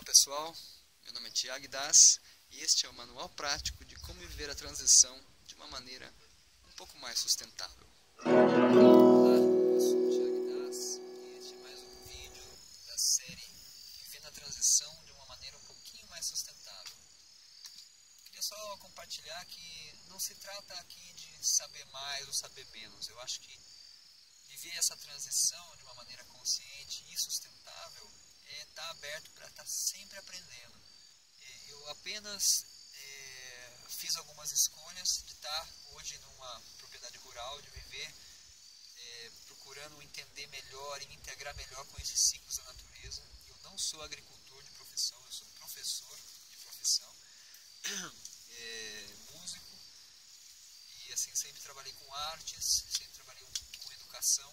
pessoal, meu nome é Thiago Das e este é o manual prático de como viver a transição de uma maneira um pouco mais sustentável. Olá, eu sou o Thiago Das e este é mais um vídeo da série Vivendo a Transição de uma maneira um pouquinho mais sustentável. Queria só compartilhar que não se trata aqui de saber mais ou saber menos. Eu acho que viver essa transição de uma maneira consciente e sustentável está aberto para estar sempre aprendendo. Eu apenas fiz algumas escolhas de estar hoje numa propriedade rural, de viver procurando entender melhor e me integrar melhor com esses ciclos da natureza. Eu não sou agricultor de profissão, eu sou professor de profissão, músico, e assim sempre trabalhei com artes, sempre trabalhei com educação.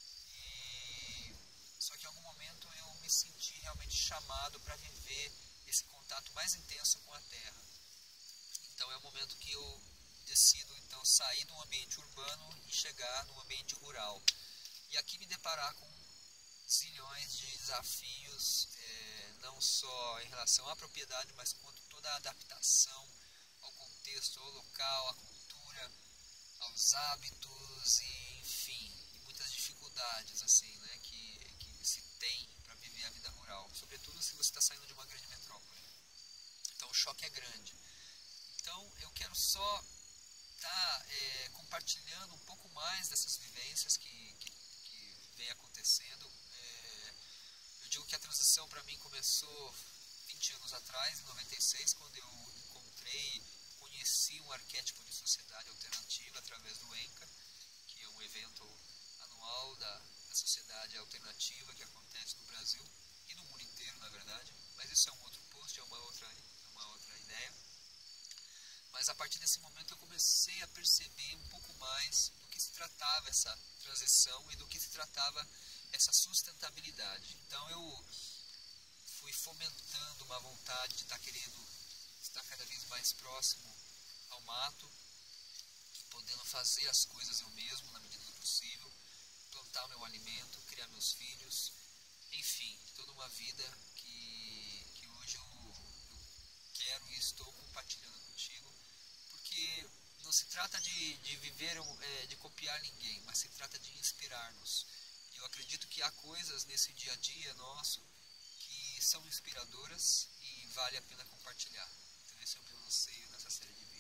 Só que em algum momento eu me senti realmente chamado para viver esse contato mais intenso com a terra. Então é o momento que eu decido então sair do ambiente urbano e chegar no ambiente rural. E aqui me deparar com zilhões de desafios, não só em relação à propriedade, mas quanto toda a adaptação ao contexto, ao local, à cultura, aos hábitos e enfim, e muitas dificuldades assim, né, que se tem para viver a vida rural, sobretudo se você está saindo de uma grande metrópole. Então o choque é grande. Então eu quero só estar compartilhando um pouco mais dessas vivências que vem acontecendo. Eu digo que a transição para mim começou 20 anos atrás, em 96, quando eu conheci um arquétipo de sociedade alternativa através do ENCA, que é um evento anual da sociedade alternativa que acontece no Brasil e no mundo inteiro, na verdade, mas isso é um outro post, é uma outra ideia. Mas a partir desse momento eu comecei a perceber um pouco mais do que se tratava essa transição e do que se tratava essa sustentabilidade. Então eu fui fomentando uma vontade de estar querendo estar cada vez mais próximo ao mato, podendo fazer as coisas eu mesmo na medida do possível, plantar meu alimento, criar meus filhos, enfim, toda uma vida que hoje eu quero e estou compartilhando contigo, porque não se trata de viver, de copiar ninguém, mas se trata de inspirar-nos. E eu acredito que há coisas nesse dia a dia nosso que são inspiradoras e vale a pena compartilhar. Então esse é o meu anseio nessa série de vídeos.